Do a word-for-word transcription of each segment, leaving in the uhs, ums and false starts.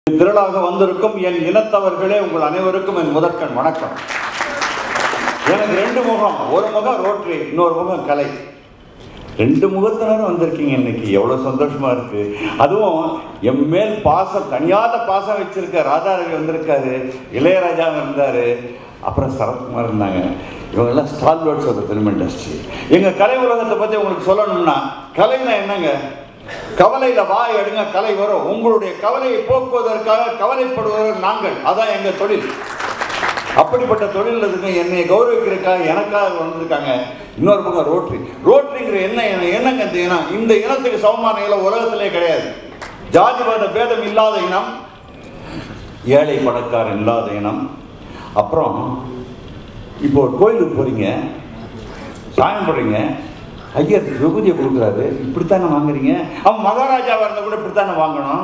திரளாக வந்திருக்கும் என் இனத்தவர்களே, உங்கள் அனைவருக்கும் என் முதற்கண் வணக்கம். எனக்கு ரெண்டு முகம், ஒரு முகம் ரோட்டரி, இன்னொரு முகம் கலை. ரெண்டு முகத்தினரும் வந்திருக்கீங்க இன்னைக்கு, எவ்வளோ சந்தோஷமா இருக்கு. அதுவும் என் மேல் பாசம், தனியாத பாசம் வச்சிருக்க ராதாரவி வந்திருக்காரு, இளையராஜா இருந்தாரு, அப்புறம் சரத்குமார் இருந்தாங்க. இவங்கெல்லாம் stalwarts of the film industry. எங்கள் கலை உலகத்தை பற்றி உங்களுக்கு சொல்லணும்னா, கலைனா என்னங்க? கவலையில் வாய் எடுங்க, கலை வரும். உங்களுடைய கவலையை போக்குவதற்காக கவலைப்படுவதற்கு நாங்கள், அதான் எங்கள் தொழில். அப்படிப்பட்ட தொழில் இருக்கு. என்னை கௌரவிக்கிறதுக்காக எனக்காக வந்திருக்காங்க. இன்னொரு பக்கம் ரோட்டரி. ரோட்டரிங்கிற என்ன என்னங்க இந்த இனம்? இந்த இனத்துக்கு சமமான இனம் உலகத்திலே கிடையாது. ஜாதிவாத பேதம் இல்லாத இனம், ஏழை பணக்காரன் இல்லாத இனம். அப்புறம் இப்போ ஒரு கோயிலுக்கு போறீங்க, சாயம் போடுறீங்க, ஐயர் விபூதியை கொடுக்குறாரு, இப்படித்தானே வாங்குறீங்க. அவன் மகாராஜாவாக இருந்தால் கூட இப்படித்தானே வாங்கணும்.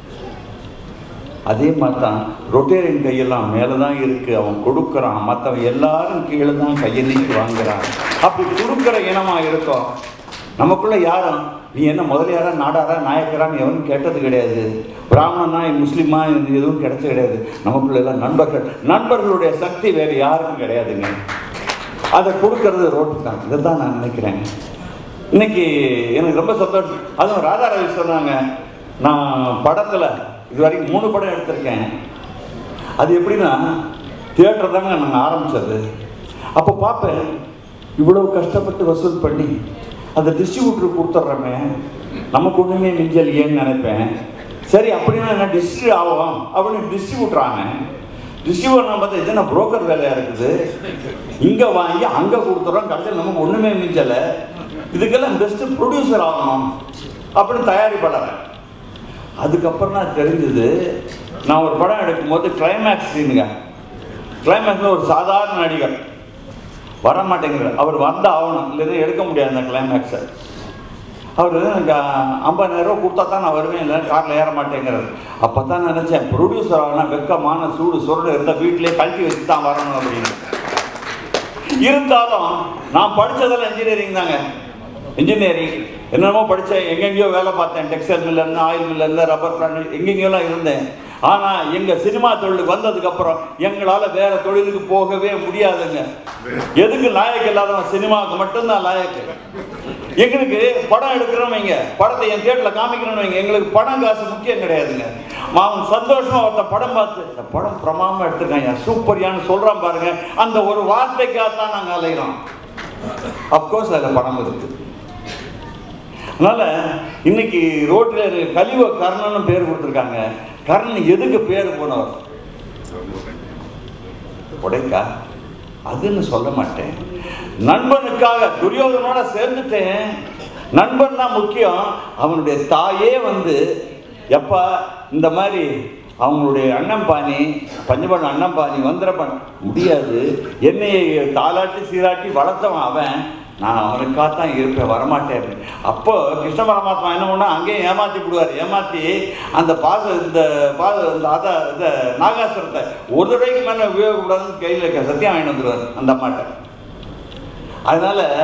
அதே மாதிரி தான் ரொட்டேரியன் கையெல்லாம் மேலே தான் இருக்குது, அவன் கொடுக்குறான். மற்றவன் எல்லாரும் கீழே தான் கையை நீக்கி வாங்குறான். அப்படி கொடுக்குற இனமாக இருக்கும். நமக்குள்ளே யாரும் நீ என்ன முதலியாரா நாடாரா நாயக்கரான்னு எவனும் கேட்டது கிடையாது. பிராமணனா முஸ்லீமா எதுவும் கிடைச்சது கிடையாது. நமக்குள்ள எல்லாம் நண்பர்கள். நண்பர்களுடைய சக்தி வேறு யாருக்கும் கிடையாதுங்க. அதை கொடுக்கறது ரோட்டு தான். இதை தான் நான் நினைக்கிறேன். இன்னைக்கு எனக்கு ரொம்ப சந்தோஷம். அதுவும் ராதாரவி சொன்னாங்க, நான் படத்தில் இது வரைக்கும் மூணு படம் எடுத்திருக்கேன். அது எப்படின்னா, தியேட்டர் தாங்க நாங்கள் ஆரம்பித்தது. அப்போ பார்ப்பேன், இவ்வளோ கஷ்டப்பட்டு வசூல் பண்ணி அந்த டிஸ்ட்ரிபியூட்டருக்கு கொடுத்துட்றோமே, நமக்கு ஒன்றுமே மிஞ்சல் ஏன்னு நினைப்பேன். சரி, அப்படின்னா என்ன டிஸ்ட்ரிபியூட் ஆகும் அப்படின்னு டிஸ்ட்ரிபியூட்டராங்க. டிஸ்ட்ரிபியூட்டர் பார்த்தா இது என்ன புரோக்கர் வேலையாக இருக்குது. இங்கே வாங்கி அங்கே கொடுத்துட்றோம், கடைசியில் நமக்கு ஒன்றுமே மிஞ்சலை. இதுக்கெல்லாம் பெஸ்ட்டு ப்ரொடியூசர் ஆகணும் அப்படின்னு தயாரிப்பாளர். அதுக்கப்புறம் தான் தெரிஞ்சது, நான் ஒரு படம் எடுக்கும்போது கிளைமேக்ஸ் சீனுங்க, கிளைமேக்ஸில் ஒரு சாதாரண நடிகர் வர மாட்டேங்கிறார். அவர் வந்து ஆகணும், இல்லைன்னா எடுக்க முடியாது அந்த கிளைமேக்ஸை. அவர் எனக்கு ஐம்பதாயிரம் ரூபா கொடுத்தா தான் நான் வருவேன், இல்லை காரில் ஏற மாட்டேங்கிறார். அப்போ தான் நினச்சேன், ப்ரொடியூசர் ஆகணும், வெக்கமான சூடு சுருடு இருந்தால் வீட்டிலே கழட்டி வச்சு தான் வரணும் அப்படின்னு. இருந்தாலும் நான் படித்ததெல்லாம் இன்ஜினியரிங் தாங்க. இன்ஜினியரிங் என்னென்னமோ படித்தேன், எங்கெங்கேயோ வேலை பார்த்தேன். டெக்ஸ்டைல் மில்ல இருந்து, ஆயில் மில்ல இருந்து, ரப்பர் பிளான்ட், எங்கெங்கேயோலாம் இருந்தேன். ஆனால் எங்கள் சினிமா தொழிலுக்கு வந்ததுக்கப்புறம் எங்களால் வேறு தொழிலுக்கு போகவே முடியாதுங்க. எதுக்கு லாயக்கு இல்லாதவன் சினிமாவுக்கு மட்டும்தான் லாயக்கு. எங்களுக்கு படம் எடுக்கிறோம் வைங்க, படத்தை என் தியேட்டரில் காமிக்கணும்னு வைங்க, எங்களுக்கு படம் காசு முக்கியம் கிடையாதுங்க. அவன் சந்தோஷமாக ஒருத்தன் படம் பார்த்து இந்த படம் பிரமாதமாக எடுத்துருக்காங்க, சூப்பரியான்னு சொல்கிறான் பாருங்க, அந்த ஒரு வார்த்தைக்காகத்தான் நாங்கள் அலைகிறோம். அப்கோர்ஸ் அதில் படம் இருக்குது. அதனால் இன்னைக்கு ரோட்டில் கலிவ கர்ணன்னு பேர் கொடுத்துருக்காங்க. கர்ணன் எதுக்கு பேர் போனவர்? உடைக்கா அதுன்னு சொல்ல மாட்டேன். நண்பனுக்காக துரியோதனோட சேர்ந்துட்டேன். நண்பன் தான் முக்கியம். அவனுடைய தாயே வந்து எப்பா இந்த மாதிரி அவங்களுடைய அண்ணம்பாணி, பஞ்சபன் அண்ணம்பாணி வந்துடப்பன் முடியாது, என்னையை தாளாட்டி சீராட்டி வளர்த்தவன் அவன், நான் அவனுக்காகத்தான் இருப்பேன், வரமாட்டேன். அப்போ கிருஷ்ண பரமாத்மா என்ன பண்ணா, அங்கேயும் ஏமாற்றி விடுவார். ஏமாற்றி அந்த பாச இந்த பாச இந்த அதை இந்த நாகாசுரத்தை ஒரு தடவைக்கு மேலே உபயோகப்படாதுன்னு கையில் சத்தியம் வாங்கிட்டு வந்துடுவார் அந்த அம்மாட்ட. அதனால